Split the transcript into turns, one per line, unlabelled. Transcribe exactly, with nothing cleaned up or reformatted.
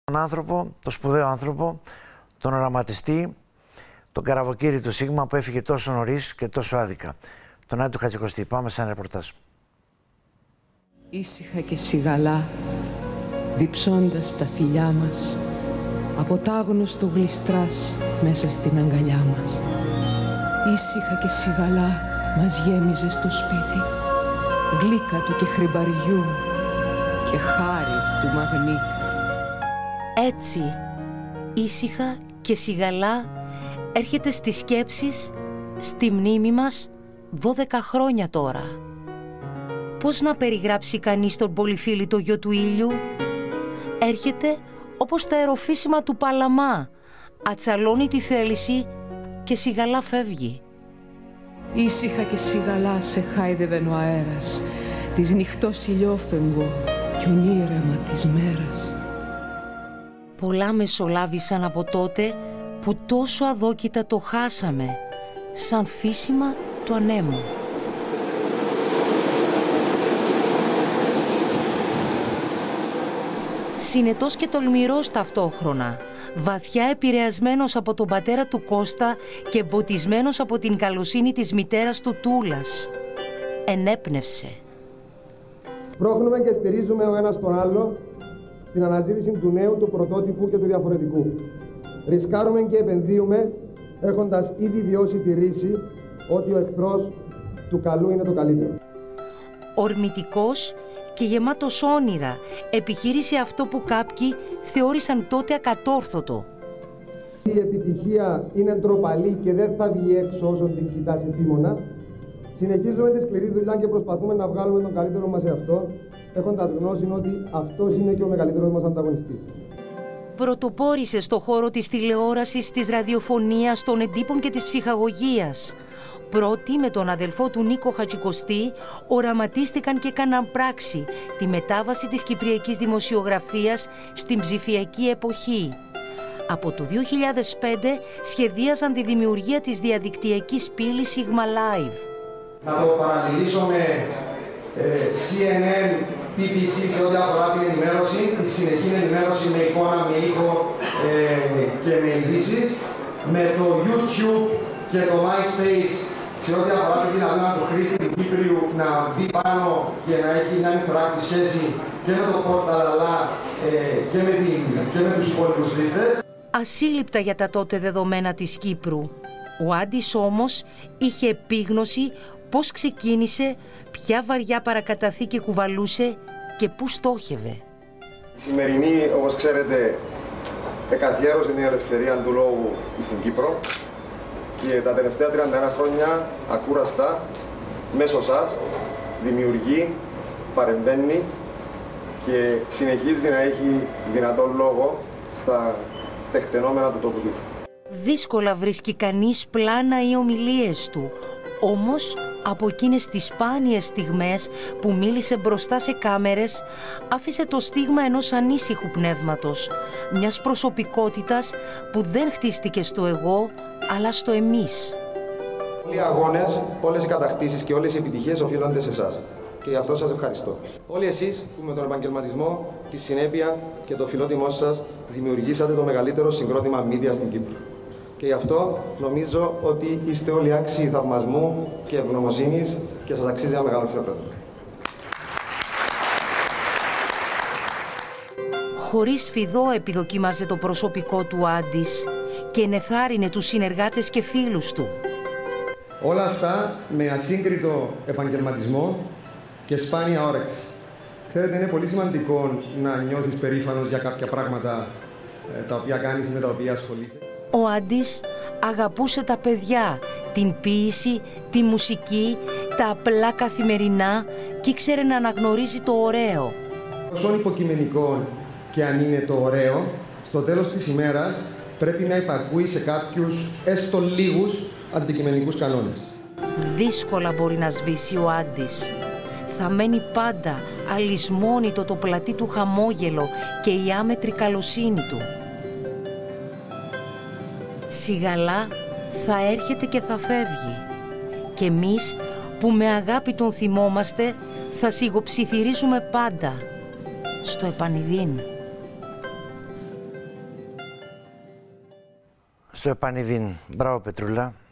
Τον άνθρωπο, τον σπουδαίο άνθρωπο, τον οραματιστή, τον καραβοκύρη του Σίγμα που έφυγε τόσο νωρίς και τόσο άδικα. Τον Άδη του Χατζικοστή. Πάμε σε ένα ρεπορτάζ.
Ήσυχα και σιγαλά, διψώντας τα φιλιά μας, από τ' άγνωστο γλιστράς μέσα στην αγκαλιά μας. Ήσυχα και σιγαλά μας γέμιζε στο σπίτι, γλύκα του και χρυμπαριού και χάρη του μαγνήτη.
Έτσι, ήσυχα και σιγαλά έρχεται στις σκέψεις, στη μνήμη μας, δώδεκα χρόνια τώρα. Πώς να περιγράψει κανείς τον πολυφίλητο γιο του ήλιου? Έρχεται όπως τα αεροφύσιμα του Παλαμά, ατσαλώνει τη θέληση και σιγαλά φεύγει.
Ήσυχα και σιγαλά σε χάιδευεν ο αέρας, της νυχτός ηλιόφεγγο κι ονείρεμα της μέρας.
Πολλά μεσολάβησαν από τότε που τόσο αδόκητα το χάσαμε, σαν φύσιμα του ανέμου. Συνετός και τολμηρός ταυτόχρονα, βαθιά επηρεασμένος από τον πατέρα του Κώστα και εμποτισμένος από την καλοσύνη της μητέρας του Τούλας, ενέπνευσε.
Πρόχνουμε και στηρίζουμε ο ένας τον άλλο στην αναζήτηση του νέου, του πρωτότυπου και του διαφορετικού. Ρισκάρουμε και επενδύουμε έχοντας ήδη βιώσει τη ρίση ότι ο εχθρός του καλού είναι το καλύτερο.
Ορμητικός και γεμάτος όνειρα επιχείρησε αυτό που κάποιοι θεώρησαν τότε ακατόρθωτο.
Η επιτυχία είναι ντροπαλή και δεν θα βγει έξω όσον την κοιτάς επίμονα. Συνεχίζουμε τη σκληρή δουλειά και προσπαθούμε να βγάλουμε τον καλύτερο μας εαυτό, έχοντας γνώση ότι αυτός είναι και ο μεγαλύτερος μας ανταγωνιστής.
Πρωτοπόρησε στο χώρο της τηλεόρασης, της ραδιοφωνίας, των εντύπων και της ψυχαγωγίας. Πρώτοι με τον αδελφό του Νίκο Χατζικοστή οραματίστηκαν και έκαναν πράξη τη μετάβαση της κυπριακής δημοσιογραφίας στην ψηφιακή εποχή. Από το δύο χιλιάδες πέντε σχεδίαζαν τη δημιουργία της διαδικτυακής πύλης Sigma Live.
Να το παρατηρήσω με ε, σι εν εν, μπι μπι σι σε ό,τι αφορά την ενημέρωση, τη συνεχή ενημέρωση με εικόνα, με ήχο ε, και με ειδήσεις, με το YouTube και το MySpace σε ό,τι αφορά τη δυνατότητα του χρήστη του Κύπριου να μπει πάνω και να έχει μια interactive σχέση και με το πόρταλ αλλά ε, και, με την, και με τους υπόλοιπους χρήστες.
Ασύλληπτα για τα τότε δεδομένα της Κύπρου. Ο Άντης όμως είχε επίγνωση πώς ξεκίνησε, ποια βαριά παρακαταθήκη κουβαλούσε και πού στόχευε.
Η σημερινή, όπως ξέρετε, εκαθιέρωσε την ελευθερία του λόγου στην Κύπρο και τα τελευταία τριάντα ένα χρόνια ακούραστα μέσω σας δημιουργεί, παρεμβαίνει και συνεχίζει να έχει δυνατόν λόγο στα τεκτενόμενα του τόπου του.
Δύσκολα βρίσκει κανείς πλάνα ή ομιλίες του, όμως από εκείνες τις σπάνιες στιγμές που μίλησε μπροστά σε κάμερες άφησε το στίγμα ενός ανήσυχου πνεύματος, μιας προσωπικότητας που δεν χτίστηκε στο εγώ αλλά στο εμείς.
Όλοι οι αγώνες, όλες οι κατακτήσεις και όλες οι επιτυχίες οφείλονται σε εσάς. Και γι' αυτό σας ευχαριστώ. Όλοι εσείς που με τον επαγγελματισμό, τη συνέπεια και το φιλότιμό σας δημιουργήσατε το μεγαλύτερο συγκρότημα media στην Κύπρο. Και γι' αυτό νομίζω ότι είστε όλοι άξιοι θαυμασμού και ευγνωμοσύνης και σας αξίζει ένα μεγάλο χειροκρότημα.
Χωρίς φιδό επιδοκίμαζε το προσωπικό του Άντης και ενεθάρρυνε τους συνεργάτες και φίλους του.
Όλα αυτά με ασύγκριτο επαγγελματισμό και σπάνια όρεξη. Ξέρετε, είναι πολύ σημαντικό να νιώθεις περήφανος για κάποια πράγματα ε, τα οποία κάνεις με τα οποία ασχολείσαι.
Ο Άντης αγαπούσε τα παιδιά, την ποίηση, τη μουσική, τα απλά καθημερινά και ήξερε να αναγνωρίζει το ωραίο.
Όσο υποκειμενικό και αν είναι το ωραίο, στο τέλος της ημέρας πρέπει να υπακούει σε κάποιους έστω λίγους αντικειμενικούς κανόνες.
Δύσκολα μπορεί να σβήσει ο Άντης. Θα μένει πάντα αλυσμόνητο το πλατή του χαμόγελο και η άμετρη καλοσύνη του. Σιγαλά θα έρχεται και θα φεύγει. Και εμείς που με αγάπη τον θυμόμαστε θα σιγοψιθυρίζουμε πάντα στο επανειδήν.
στο επανειδήν. Μπράβο, Πετρούλα.